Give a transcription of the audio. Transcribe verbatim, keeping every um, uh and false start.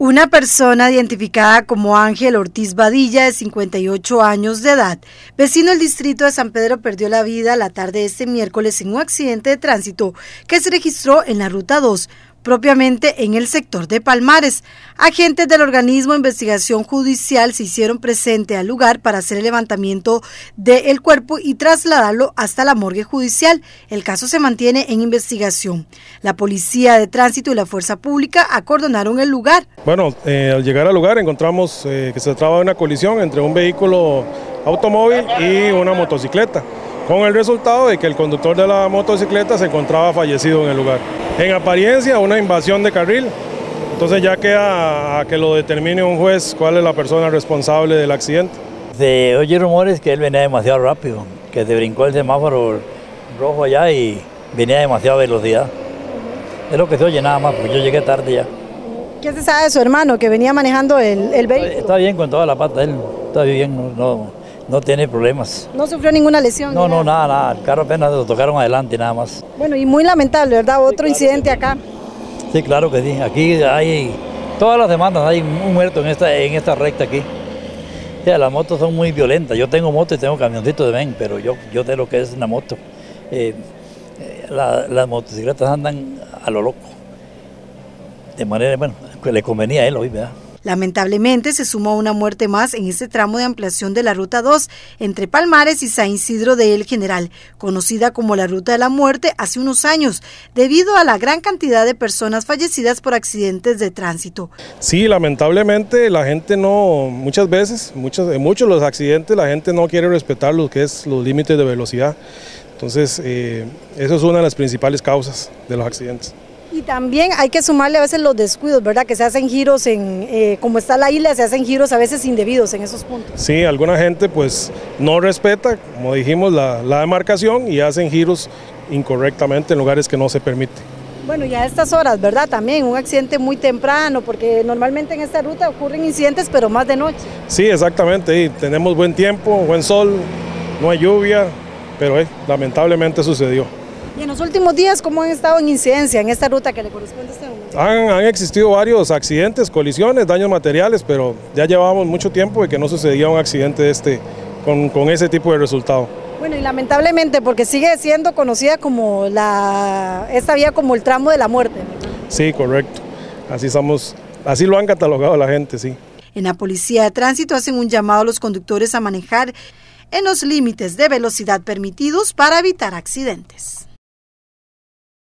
Una persona identificada como Ángel Ortiz Badilla, de cincuenta y ocho años de edad, vecino del distrito de San Pedro, perdió la vida la tarde de este miércoles en un accidente de tránsito que se registró en la Ruta dos, propiamente en el sector de Palmares. Agentes del organismo de investigación judicial se hicieron presente al lugar para hacer el levantamiento del cuerpo y trasladarlo hasta la morgue judicial. El caso se mantiene en investigación. La policía de tránsito y la fuerza pública acordonaron el lugar. Bueno, eh, al llegar al lugar encontramos eh, que se trataba de una colisión entre un vehículo automóvil y una motocicleta, con el resultado de que el conductor de la motocicleta se encontraba fallecido en el lugar. En apariencia, una invasión de carril, entonces ya queda a que lo determine un juez cuál es la persona responsable del accidente. Se oye rumores que él venía demasiado rápido, que se brincó el semáforo rojo allá y venía a demasiada velocidad. Es lo que se oye nada más, porque yo llegué tarde ya. ¿Qué se sabe de su hermano que venía manejando el, el vehículo? Está bien con toda la pata, él está bien, no, no, no tiene problemas. ¿No sufrió ninguna lesión? No, no, nada, nada, el carro apenas lo tocaron adelante nada más. Bueno, y muy lamentable, ¿verdad? Otro sí, claro, incidente acá. Sí, claro que sí, aquí hay, todas las semanas hay un muerto en esta, en esta recta aquí. O sea, las motos son muy violentas, yo tengo moto y tengo camioncito de ven, pero yo, yo sé lo que es una moto. Eh, la, las motocicletas andan a lo loco, de manera, bueno, que le convenía a él hoy, ¿verdad? Lamentablemente se sumó una muerte más en este tramo de ampliación de la Ruta dos entre Palmares y San Isidro de El General, conocida como la Ruta de la Muerte hace unos años, debido a la gran cantidad de personas fallecidas por accidentes de tránsito. Sí, lamentablemente la gente no, muchas veces, muchos, en muchos de los accidentes la gente no quiere respetar lo que es los límites de velocidad. Entonces, eh, eso es una de las principales causas de los accidentes. Y también hay que sumarle a veces los descuidos, ¿verdad? Que se hacen giros, en, eh, como está la isla, se hacen giros a veces indebidos en esos puntos. Sí, alguna gente pues no respeta, como dijimos, la, la demarcación y hacen giros incorrectamente en lugares que no se permite. Bueno, y a estas horas, ¿verdad? También un accidente muy temprano, porque normalmente en esta ruta ocurren incidentes, pero más de noche. Sí, exactamente, y tenemos buen tiempo, buen sol, no hay lluvia, pero eh, lamentablemente sucedió. Y en los últimos días, ¿cómo han estado en incidencia en esta ruta que le corresponde a este momento? Han, han existido varios accidentes, colisiones, daños materiales, pero ya llevábamos mucho tiempo de que no sucedía un accidente de este, con, con ese tipo de resultado. Bueno, y lamentablemente, porque sigue siendo conocida como la, esta vía como el tramo de la muerte, ¿verdad? Sí, correcto. Así, somos, así lo han catalogado la gente, sí. En la Policía de Tránsito hacen un llamado a los conductores a manejar en los límites de velocidad permitidos para evitar accidentes.